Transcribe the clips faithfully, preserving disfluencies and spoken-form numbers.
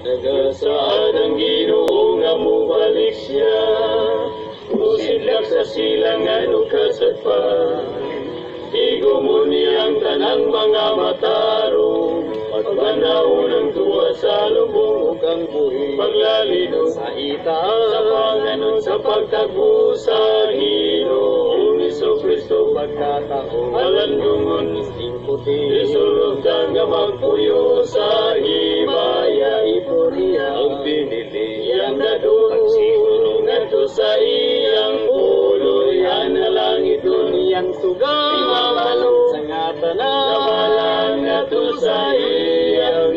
Nagasaad ang Ginoo nga mubalik siya, musidlak sa silangan o kasadpan. Igo mo niyang tanang mga matarong, pagbanawon ang tuwa sa lubong ug ang buhi. Paglalino sa itaas, sa panganon sa pagtagpo sa Ginoong Jesu-Kristo pagkataon. Halandungon, puti, isulog kang magpuyo sa himaya ipuriya. Ang pinili, iyang dadun, pagsiguro nga to sa iyang ulo, yan na langit doon iyang suga. Sa ngata na nabalan nga to sa iyang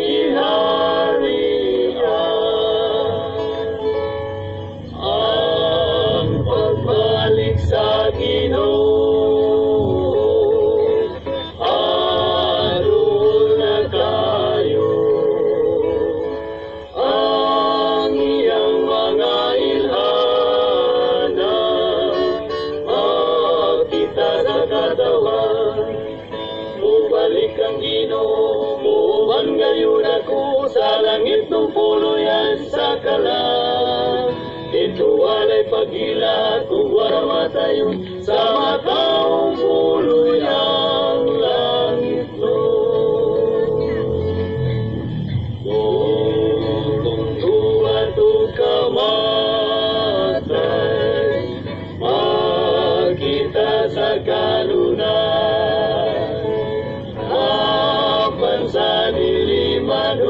iharian. Ang pagbalik sa Ginoo, aron na kayo. Ang iyang mga ilhana, makita sa katawan. Mubalik ang Ginoo, muban ngayon ako sa langit ng puluyan sa kalang. Ito walay pagila kung wala matayon sa mataong puluyang langit mo. Kung tuwa to kamatay, makita sa kalunan. Sa dili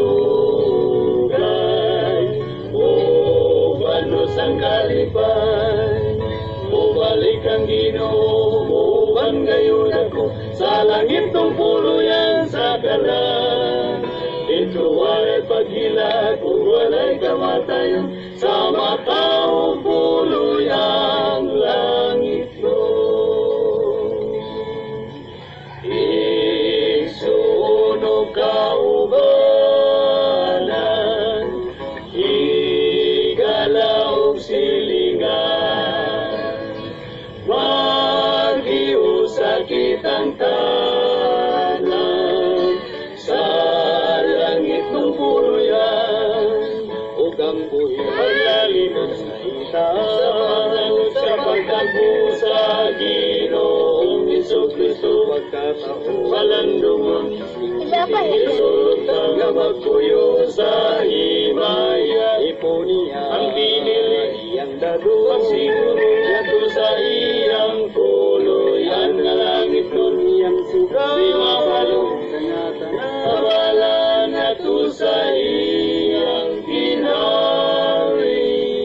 madugay, o panos ang kalipay. Mubalik ang Ginoo, muban ngayon ako sa langit ng puluyan sa kalan. Ito walay paghila kung walay kamatayon sa mataong puluyang langit mo. Kaubanan, higala og silingan, magiusakit ang tanan, sa langit ng puluyan, ug ang buhi paglalinod sa itaas, sa pagtagpo sa Ginoong Jesu-Kristo pagkataon. Palandungon, isulog kang magpuyo sa himaya ipuniya. Ang pinili, iyang dadu, pagsiguro nato sa iyang kuluyan na langit nun iyang suga. Di mabalong sa ngata na abala nato sa iyang ginarian.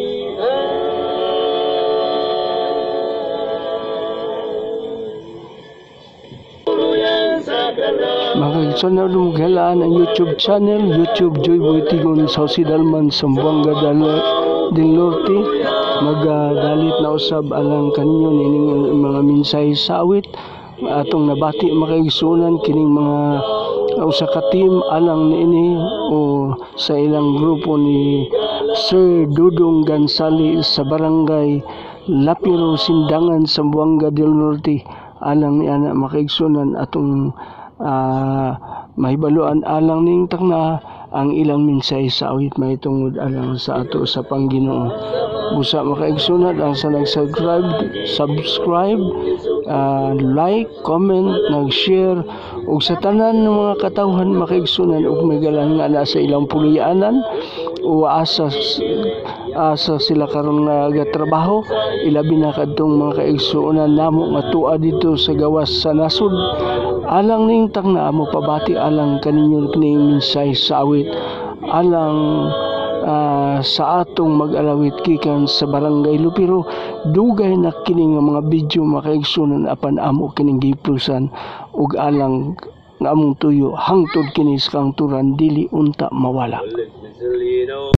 Mga igsoon na galaan ang YouTube channel, YouTube Joy Boytigon sa Osidalman, Sambuanga del Norte. Magdalit na usab alang kaninyo nining mga minsay sa awit. Atong nabati makaigsunan kining mga usa ka team alang niini o sa ilang grupo ni Sir Dudong Gansali sa barangay Lapiro, Sindangan, Sambuanga del Norte. Alang ni ana makaigsunan atong uh, mahibaluan alang ning takna ang ilang minsay sa awit mahitungod alang sa ato sa Pangginoo. Busa makaigsunan ang sa nag-subscribe, subscribe, uh, like, comment, nag-share ug sa tanan ng mga katawhan makaigsunan ug magalang nga na sa ilang pulianan o asa asa sila karon nga gatrabaho, ilabi na kadtong mga kaigsuonan namo nga tuwa dito sa gawas sa nasod. Alang ning takna mo pabati alang kaninyo kining minsay sa awit alang uh, sa atong mag-alawit kikan sa barangay Lupiro. Dugay na kining mga video makaigsunan apan amo kining giplusan ug alang nga among tuyo hangtod kini sa kangturan dili unta mawala.